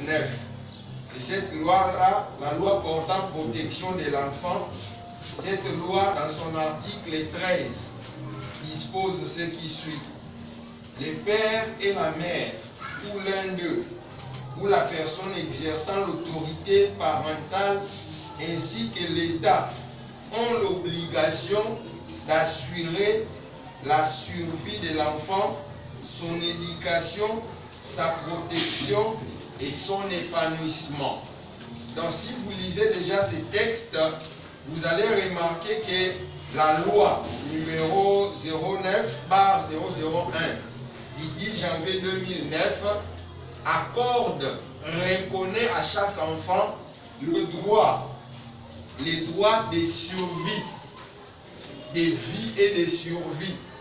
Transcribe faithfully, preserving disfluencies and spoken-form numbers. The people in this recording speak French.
neuf. C'est cette loi-là, la loi portant protection de l'enfant. Cette loi, dans son article treize, dispose ce qui suit. Le père et la mère, ou l'un d'eux, ou la personne exerçant l'autorité parentale, ainsi que l'État, ont l'obligation d'assurer la survie de l'enfant, son éducation, sa protection et son épanouissement. Donc si vous lisez déjà ces textes, vous allez remarquer que la loi numéro zéro neuf barre zéro zéro un du dix janvier deux mille neuf accorde, reconnaît à chaque enfant le droit, les droits de survie, de vie et de survie.